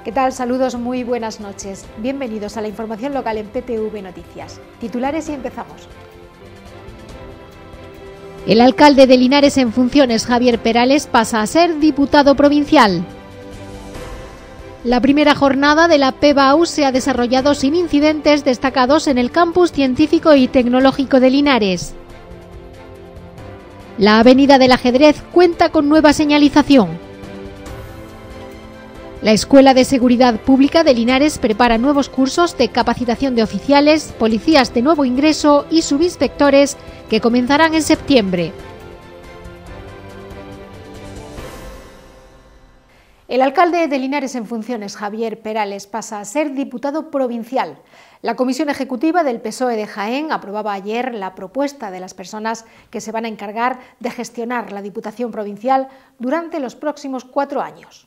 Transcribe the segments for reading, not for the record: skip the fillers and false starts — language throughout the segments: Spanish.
¿Qué tal? Saludos, muy buenas noches. Bienvenidos a la información local en PTV Noticias. Titulares y empezamos. El alcalde de Linares en funciones, Javier Perales, pasa a ser diputado provincial. La primera jornada de la PBAU se ha desarrollado sin incidentes destacados en el campus científico y tecnológico de Linares. La avenida del ajedrez cuenta con nueva señalización. La Escuela de Seguridad Pública de Linares prepara nuevos cursos de capacitación de oficiales, policías de nuevo ingreso y subinspectores que comenzarán en septiembre. El alcalde de Linares en funciones, Javier Perales, pasa a ser diputado provincial. La Comisión Ejecutiva del PSOE de Jaén aprobaba ayer la propuesta de las personas que se van a encargar de gestionar la Diputación Provincial durante los próximos 4 años.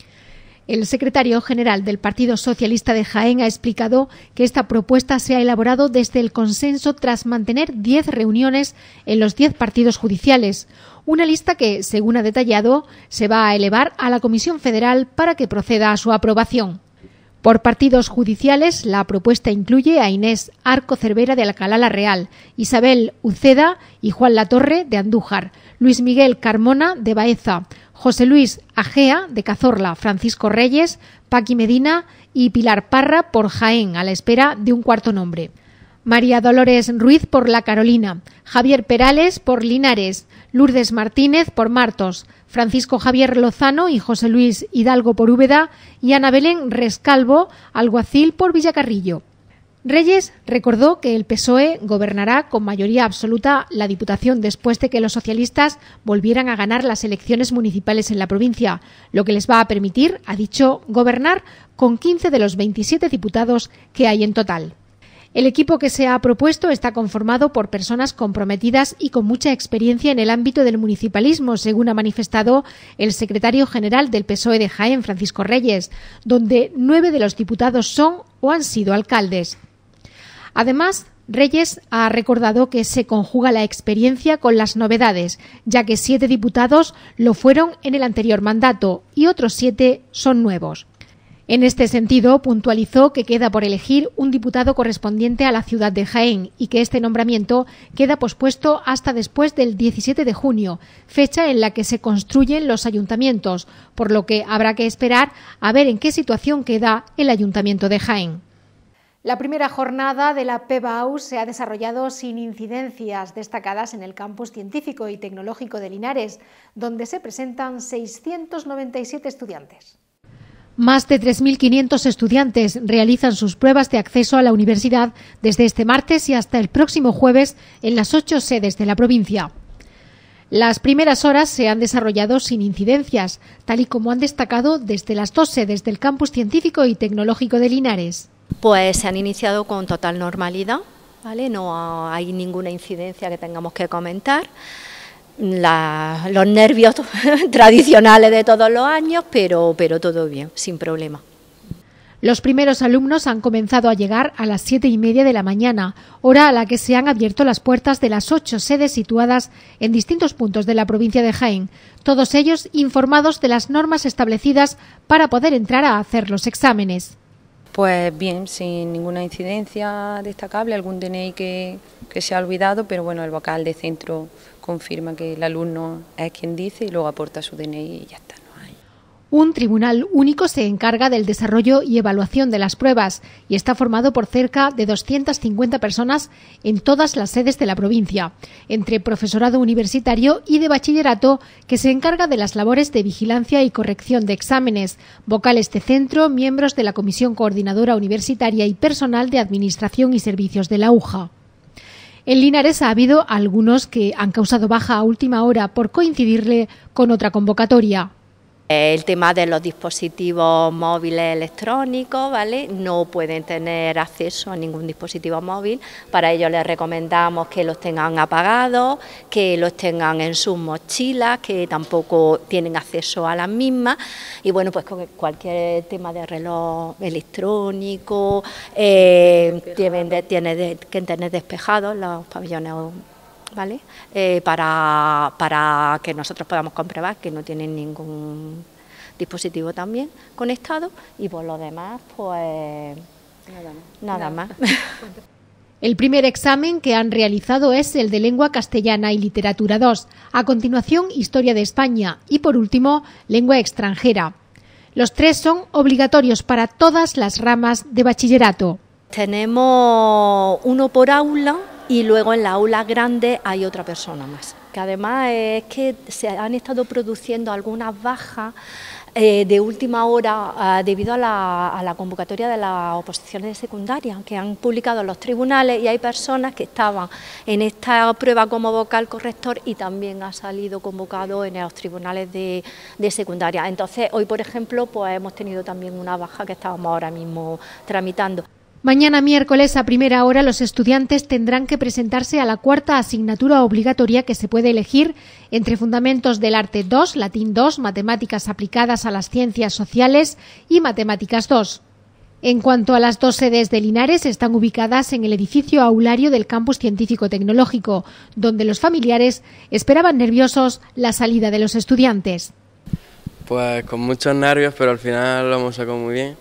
El secretario general del Partido Socialista de Jaén ha explicado que esta propuesta se ha elaborado desde el consenso tras mantener 10 reuniones en los 10 partidos judiciales, una lista que, según ha detallado, se va a elevar a la Comisión Federal para que proceda a su aprobación. Por partidos judiciales, la propuesta incluye a Inés Arco Cervera de Alcalá la Real, Isabel Uceda y Juan Latorre de Andújar, Luis Miguel Carmona de Baeza, José Luis Agea de Cazorla, Francisco Reyes, Paqui Medina y Pilar Parra por Jaén, a la espera de un cuarto nombre. María Dolores Ruiz por La Carolina, Javier Perales por Linares, Lourdes Martínez por Martos, Francisco Javier Lozano y José Luis Hidalgo por Úbeda y Ana Belén Rescalvo, alguacil por Villacarrillo. Reyes recordó que el PSOE gobernará con mayoría absoluta la Diputación después de que los socialistas volvieran a ganar las elecciones municipales en la provincia, lo que les va a permitir, ha dicho, gobernar con 15 de los 27 diputados que hay en total. El equipo que se ha propuesto está conformado por personas comprometidas y con mucha experiencia en el ámbito del municipalismo, según ha manifestado el secretario general del PSOE de Jaén, Francisco Reyes, donde 9 de los diputados son o han sido alcaldes. Además, Reyes ha recordado que se conjuga la experiencia con las novedades, ya que 7 diputados lo fueron en el anterior mandato y otros 7 son nuevos. En este sentido, puntualizó que queda por elegir un diputado correspondiente a la ciudad de Jaén y que este nombramiento queda pospuesto hasta después del 17 de junio, fecha en la que se construyen los ayuntamientos, por lo que habrá que esperar a ver en qué situación queda el Ayuntamiento de Jaén. La primera jornada de la PBAU se ha desarrollado sin incidencias destacadas en el campus científico y tecnológico de Linares, donde se presentan 697 estudiantes. Más de 3.500 estudiantes realizan sus pruebas de acceso a la universidad desde este martes y hasta el próximo jueves en las 8 sedes de la provincia. Las primeras horas se han desarrollado sin incidencias, tal y como han destacado desde las 2 sedes del campus científico y tecnológico de Linares. Pues se han iniciado con total normalidad, ¿vale? No hay ninguna incidencia que tengamos que comentar. Los nervios tradicionales de todos los años, pero todo bien, sin problema. Los primeros alumnos han comenzado a llegar a las 7:30 de la mañana, hora a la que se han abierto las puertas de las 8 sedes situadas en distintos puntos de la provincia de Jaén, todos ellos informados de las normas establecidas para poder entrar a hacer los exámenes. Pues bien, sin ninguna incidencia destacable, algún DNI que se ha olvidado, pero bueno, el vocal de centro confirma que el alumno es quien dice y luego aporta su DNI y ya está. Un tribunal único se encarga del desarrollo y evaluación de las pruebas y está formado por cerca de 250 personas en todas las sedes de la provincia, entre profesorado universitario y de bachillerato que se encarga de las labores de vigilancia y corrección de exámenes, vocales de centro, miembros de la Comisión Coordinadora Universitaria y personal de Administración y Servicios de la UJA. En Linares ha habido algunos que han causado baja a última hora por coincidirle con otra convocatoria. El tema de los dispositivos móviles electrónicos, ¿vale? No pueden tener acceso a ningún dispositivo móvil. Para ello les recomendamos que los tengan apagados, que los tengan en sus mochilas, que tampoco tienen acceso a las mismas. Y bueno, pues con cualquier tema de reloj electrónico, tienen que tener despejados los pabellones, ¿vale? Para que nosotros podamos comprobar que no tienen ningún dispositivo también conectado y por lo demás, pues nada más. El primer examen que han realizado es el de Lengua Castellana y Literatura 2, a continuación Historia de España y por último Lengua Extranjera. Los 3 son obligatorios para todas las ramas de bachillerato. Tenemos uno por aula y luego en la aula grande hay otra persona más, que además es que se han estado produciendo algunas bajas de última hora debido a la convocatoria de las oposiciones de secundaria que han publicado los tribunales, y hay personas que estaban en esta prueba como vocal corrector y también ha salido convocado en los tribunales de secundaria. Entonces hoy, por ejemplo, pues hemos tenido también una baja que estábamos ahora mismo tramitando. Mañana miércoles a primera hora los estudiantes tendrán que presentarse a la 4ª asignatura obligatoria, que se puede elegir entre Fundamentos del Arte 2, Latín 2, Matemáticas aplicadas a las ciencias sociales y Matemáticas 2. En cuanto a las 2 sedes de Linares, están ubicadas en el edificio aulario del Campus Científico Tecnológico, donde los familiares esperaban nerviosos la salida de los estudiantes. Pues con muchos nervios, pero al final lo hemos sacado muy bien.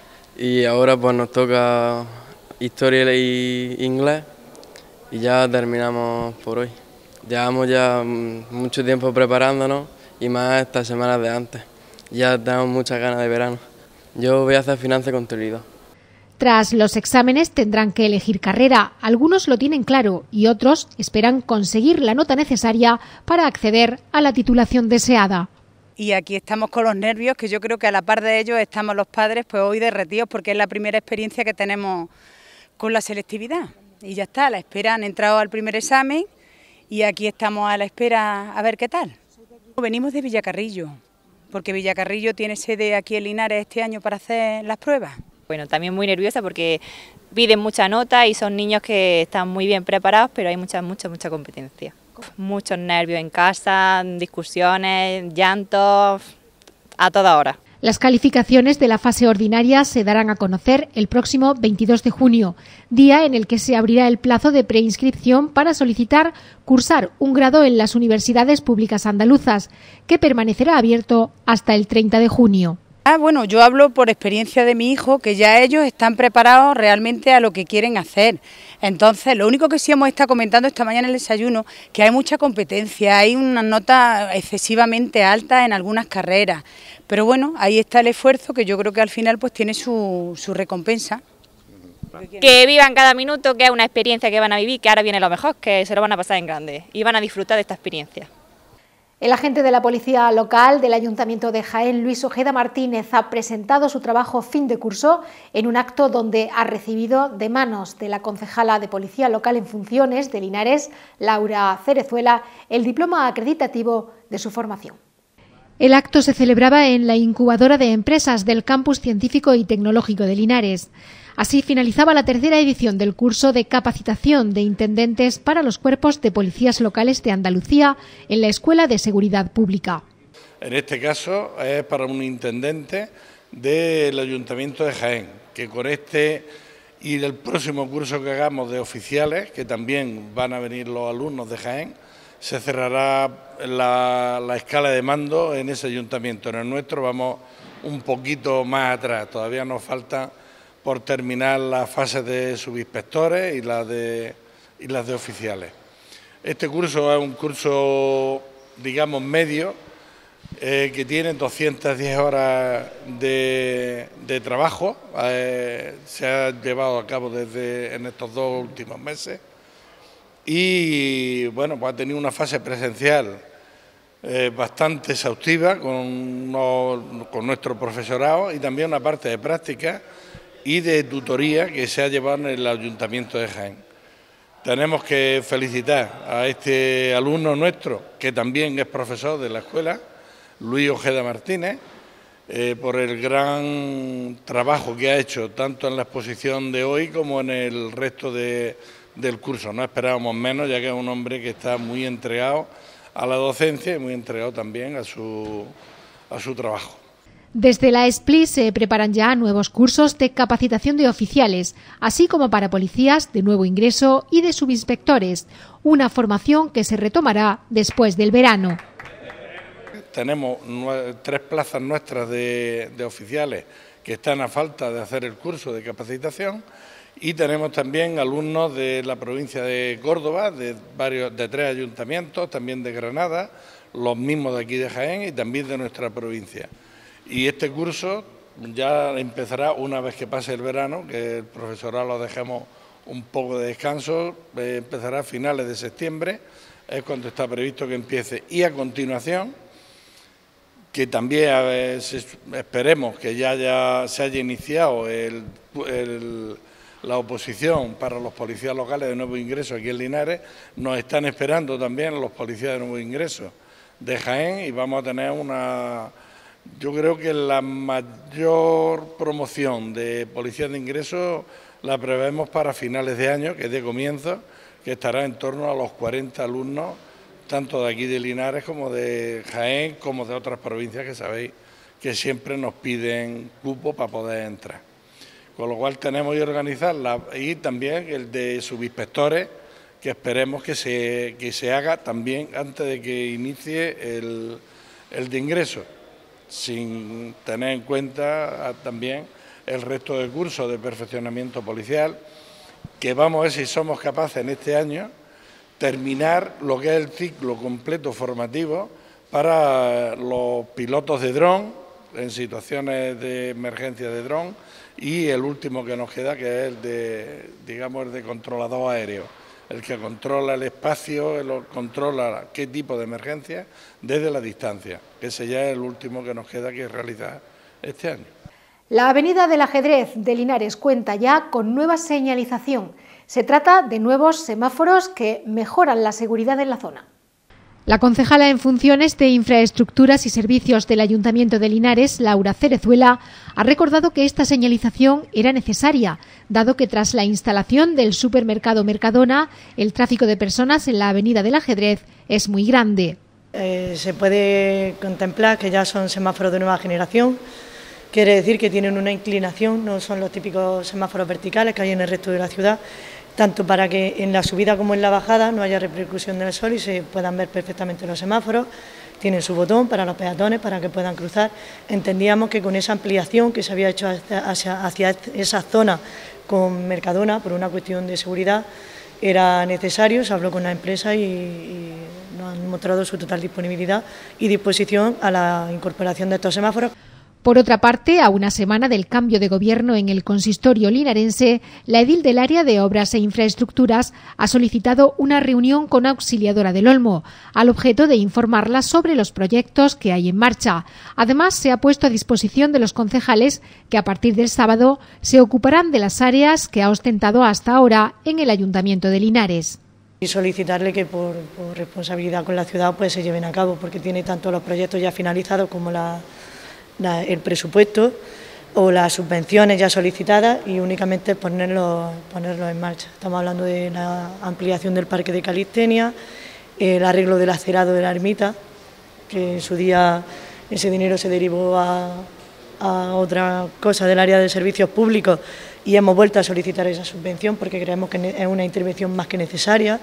Y ahora pues nos toca historia y inglés y ya terminamos por hoy. Llevamos ya mucho tiempo preparándonos y más estas semanas de antes. Ya tenemos muchas ganas de verano. Yo voy a hacer finanzas y contabilidad. Tras los exámenes tendrán que elegir carrera. Algunos lo tienen claro y otros esperan conseguir la nota necesaria para acceder a la titulación deseada. Y aquí estamos con los nervios, que yo creo que a la par de ellos estamos los padres, pues hoy derretidos, porque es la primera experiencia que tenemos con la selectividad. Y ya está, a la espera, han entrado al primer examen y aquí estamos a la espera a ver qué tal. Venimos de Villacarrillo, porque Villacarrillo tiene sede aquí en Linares este año para hacer las pruebas. Bueno, también muy nerviosa porque piden mucha nota y son niños que están muy bien preparados, pero hay mucha competencia. Muchos nervios en casa, discusiones, llantos, a toda hora. Las calificaciones de la fase ordinaria se darán a conocer el próximo 22 de junio, día en el que se abrirá el plazo de preinscripción para solicitar cursar un grado en las universidades públicas andaluzas, que permanecerá abierto hasta el 30 de junio. Bueno, yo hablo por experiencia de mi hijo, que ya ellos están preparados realmente a lo que quieren hacer. Entonces, lo único que sí hemos estado comentando esta mañana en el desayuno, que hay mucha competencia, hay una nota excesivamente alta en algunas carreras. Pero bueno, ahí está el esfuerzo, que yo creo que al final pues tiene su recompensa. Que vivan cada minuto, que es una experiencia que van a vivir, que ahora viene lo mejor, que se lo van a pasar en grande y van a disfrutar de esta experiencia. El agente de la Policía Local del Ayuntamiento de Jaén, Luis Ojeda Martínez, ha presentado su trabajo fin de curso en un acto donde ha recibido de manos de la concejala de Policía Local en funciones de Linares, Laura Cerezuela, el diploma acreditativo de su formación. El acto se celebraba en la incubadora de empresas del Campus Científico y Tecnológico de Linares. Así finalizaba la 3ª edición del curso de capacitación de intendentes para los cuerpos de policías locales de Andalucía en la Escuela de Seguridad Pública. En este caso es para un intendente del Ayuntamiento de Jaén, que con este y el próximo curso que hagamos de oficiales, que también van a venir los alumnos de Jaén, se cerrará la escala de mando en ese ayuntamiento. En el nuestro vamos un poquito más atrás, todavía nos falta por terminar las fases de subinspectores y las de oficiales. Este curso es un curso, digamos, medio, que tiene 210 horas de trabajo, se ha llevado a cabo en estos 2 últimos meses y bueno, pues ha tenido una fase presencial bastante exhaustiva con nuestro profesorado y también una parte de práctica y de tutoría que se ha llevado en el Ayuntamiento de Jaén. Tenemos que felicitar a este alumno nuestro, que también es profesor de la escuela, Luis Ojeda Martínez, por el gran trabajo que ha hecho tanto en la exposición de hoy como en el resto del curso. No esperábamos menos, ya que es un hombre que está muy entregado a la docencia y muy entregado también a su trabajo. Desde la ESPLI se preparan ya nuevos cursos de capacitación de oficiales, así como para policías de nuevo ingreso y de subinspectores, una formación que se retomará después del verano. tenemos 3 plazas nuestras de oficiales que están a falta de hacer el curso de capacitación, y tenemos también alumnos de la provincia de Córdoba, de 3 ayuntamientos, también de Granada, los mismos de aquí de Jaén y también de nuestra provincia. Y este curso ya empezará una vez que pase el verano, que el profesorado lo dejemos un poco de descanso, empezará a finales de septiembre, es cuando está previsto que empiece. Y a continuación, que también esperemos que ya se haya iniciado la oposición para los policías locales de nuevo ingreso aquí en Linares, nos están esperando también los policías de nuevo ingreso de Jaén, y vamos a tener yo creo que la mayor promoción de policías de ingreso la prevemos para finales de año, que es de comienzo, que estará en torno a los 40 alumnos, tanto de aquí de Linares como de Jaén, como de otras provincias que sabéis que siempre nos piden cupo para poder entrar. Con lo cual tenemos que organizarla, y también el de subinspectores, que esperemos que se haga también antes de que inicie el de ingreso, sin tener en cuenta también el resto del curso de perfeccionamiento policial, que vamos a ver si somos capaces en este año terminar lo que es el ciclo completo formativo para los pilotos de dron, en situaciones de emergencia de dron, y el último que nos queda, que es el de controlador aéreo, el que controla el espacio, controla qué tipo de emergencia desde la distancia. Ese ya es el último que nos queda que realizar este año. La avenida del Ajedrez de Linares cuenta ya con nueva señalización. Se trata de nuevos semáforos que mejoran la seguridad en la zona. La concejala en funciones de Infraestructuras y Servicios del Ayuntamiento de Linares, Laura Cerezuela, ha recordado que esta señalización era necesaria, dado que tras la instalación del supermercado Mercadona, el tráfico de personas en la avenida del Ajedrez es muy grande. Se puede contemplar que ya son semáforos de nueva generación, quiere decir que tienen una inclinación, no son los típicos semáforos verticales que hay en el resto de la ciudad, tanto para que en la subida como en la bajada no haya repercusión del sol y se puedan ver perfectamente los semáforos. Tienen su botón para los peatones, para que puedan cruzar. Entendíamos que con esa ampliación que se había hecho hacia esa zona con Mercadona, por una cuestión de seguridad, era necesario. Se habló con la empresa y nos han mostrado su total disponibilidad y disposición a la incorporación de estos semáforos. Por otra parte, a una semana del cambio de gobierno en el consistorio linarense, la edil del área de Obras e Infraestructuras ha solicitado una reunión con Auxiliadora del Olmo, al objeto de informarla sobre los proyectos que hay en marcha. Además, se ha puesto a disposición de los concejales que a partir del sábado se ocuparán de las áreas que ha ostentado hasta ahora en el Ayuntamiento de Linares. Y solicitarle que por responsabilidad con la ciudad pues se lleven a cabo, porque tiene tanto los proyectos ya finalizados como el presupuesto o las subvenciones ya solicitadas, y únicamente ponerlo en marcha. Estamos hablando de la ampliación del parque de calistenia, el arreglo del acerado de la ermita, que en su día ese dinero se derivó a otra cosa del área de servicios públicos y hemos vuelto a solicitar esa subvención porque creemos que es una intervención más que necesaria.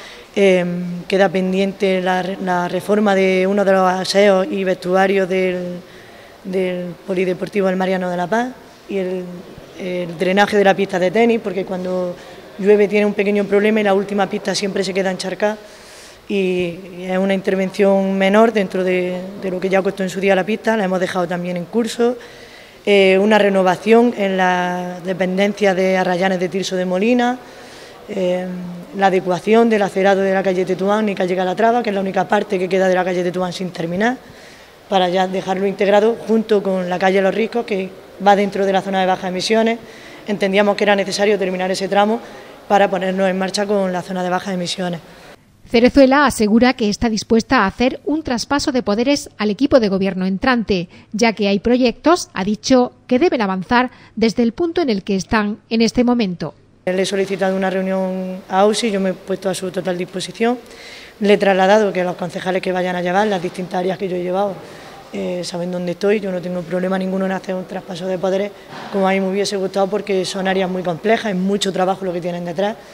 Queda pendiente la reforma de uno de los aseos y vestuarios del Polideportivo del Mariano de la Paz y el drenaje de la pista de tenis, porque cuando llueve tiene un pequeño problema y la última pista siempre se queda encharcada, y es una intervención menor dentro de lo que ya costó en su día la pista. La hemos dejado también en curso. Una renovación en la dependencia de Arrayanes de Tirso de Molina, la adecuación del acerado de la calle Tetuán y calle Calatrava, que es la única parte que queda de la calle Tetuán sin terminar, para ya dejarlo integrado junto con la calle Los Riscos, que va dentro de la zona de bajas emisiones. Entendíamos que era necesario terminar ese tramo para ponernos en marcha con la zona de bajas emisiones. Cerezuela asegura que está dispuesta a hacer un traspaso de poderes al equipo de gobierno entrante, ya que hay proyectos, ha dicho, que deben avanzar desde el punto en el que están en este momento. Le he solicitado una reunión a AUSI, yo me he puesto a su total disposición. Le he trasladado que los concejales que vayan a llevar las distintas áreas que yo he llevado saben dónde estoy. Yo no tengo problema ninguno en hacer un traspaso de poderes como a mí me hubiese gustado, porque son áreas muy complejas, es mucho trabajo lo que tienen detrás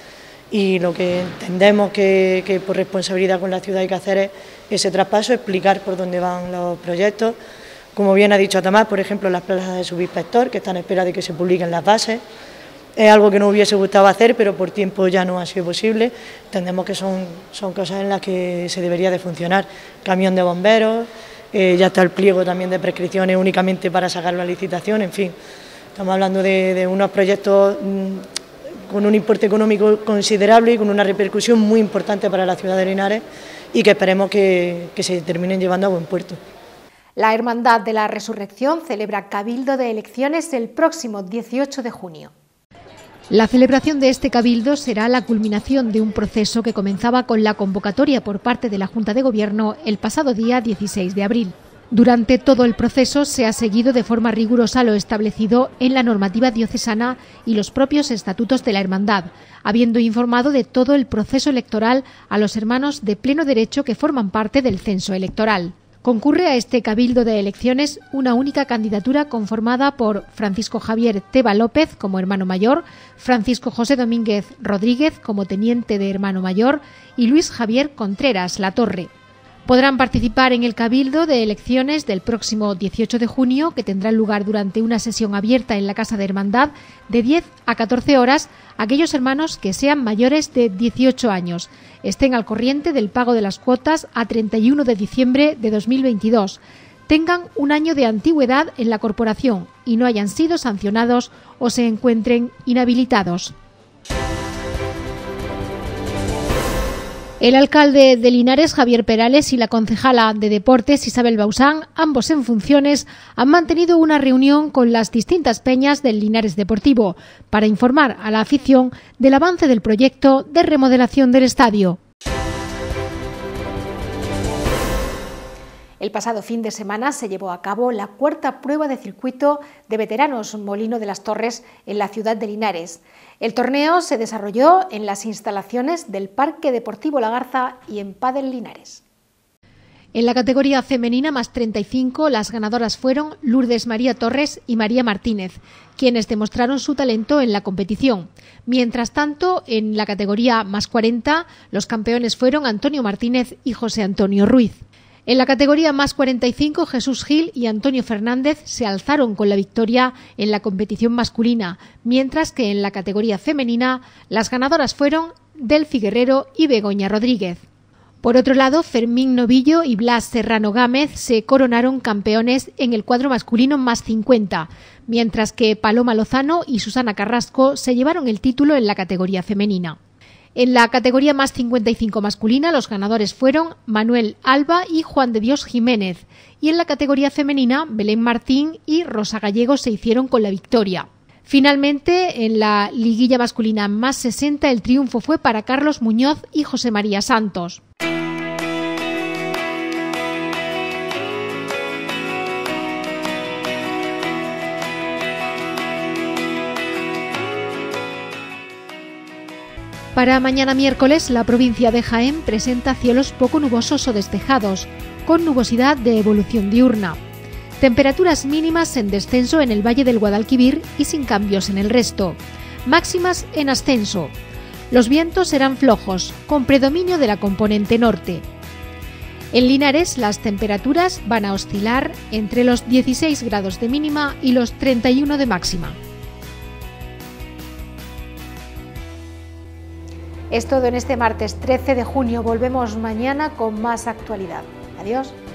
y lo que entendemos que por responsabilidad con la ciudad hay que hacer es ese traspaso, explicar por dónde van los proyectos. Como bien ha dicho Tomás, por ejemplo, las plazas de subinspector, que están a espera de que se publiquen las bases. Es algo que nos hubiese gustado hacer, pero por tiempo ya no ha sido posible. Entendemos que son cosas en las que se debería de funcionar. Camión de bomberos, ya está el pliego también de prescripciones únicamente para sacarlo a licitación, en fin. Estamos hablando de unos proyectos con un importe económico considerable y con una repercusión muy importante para la ciudad de Linares y que esperemos que se terminen llevando a buen puerto. La Hermandad de la Resurrección celebra Cabildo de Elecciones el próximo 18 de junio. La celebración de este cabildo será la culminación de un proceso que comenzaba con la convocatoria por parte de la Junta de Gobierno el pasado día 16 de abril. Durante todo el proceso se ha seguido de forma rigurosa lo establecido en la normativa diocesana y los propios estatutos de la Hermandad, habiendo informado de todo el proceso electoral a los hermanos de pleno derecho que forman parte del censo electoral. Concurre a este cabildo de elecciones una única candidatura conformada por Francisco Javier Teba López como hermano mayor, Francisco José Domínguez Rodríguez como teniente de hermano mayor y Luis Javier Contreras Latorre. Podrán participar en el cabildo de elecciones del próximo 18 de junio, que tendrá lugar durante una sesión abierta en la Casa de Hermandad de 10 a 14 horas, aquellos hermanos que sean mayores de 18 años, estén al corriente del pago de las cuotas a 31 de diciembre de 2022, tengan un año de antigüedad en la corporación y no hayan sido sancionados o se encuentren inhabilitados. El alcalde de Linares, Javier Perales, y la concejala de Deportes, Isabel Bausán, ambos en funciones, han mantenido una reunión con las distintas peñas del Linares Deportivo para informar a la afición del avance del proyecto de remodelación del estadio. El pasado fin de semana se llevó a cabo la cuarta prueba de circuito de veteranos Molino de las Torres en la ciudad de Linares. El torneo se desarrolló en las instalaciones del Parque Deportivo La Garza y en Pádel Linares. En la categoría femenina más 35, las ganadoras fueron Lourdes María Torres y María Martínez, quienes demostraron su talento en la competición. Mientras tanto, en la categoría más 40, los campeones fueron Antonio Martínez y José Antonio Ruiz. En la categoría más 45, Jesús Gil y Antonio Fernández se alzaron con la victoria en la competición masculina, mientras que en la categoría femenina las ganadoras fueron Delfi Guerrero y Begoña Rodríguez. Por otro lado, Fermín Novillo y Blas Serrano Gámez se coronaron campeones en el cuadro masculino más 50, mientras que Paloma Lozano y Susana Carrasco se llevaron el título en la categoría femenina. En la categoría más 55 masculina, los ganadores fueron Manuel Alba y Juan de Dios Jiménez, y en la categoría femenina, Belén Martín y Rosa Gallego se hicieron con la victoria. Finalmente, en la liguilla masculina más 60, el triunfo fue para Carlos Muñoz y José María Santos. Para mañana miércoles, la provincia de Jaén presenta cielos poco nubosos o despejados, con nubosidad de evolución diurna. Temperaturas mínimas en descenso en el Valle del Guadalquivir y sin cambios en el resto. Máximas en ascenso. Los vientos serán flojos, con predominio de la componente norte. En Linares, las temperaturas van a oscilar entre los 16 grados de mínima y los 31 de máxima. Es todo en este martes 13 de junio. Volvemos mañana con más actualidad. Adiós.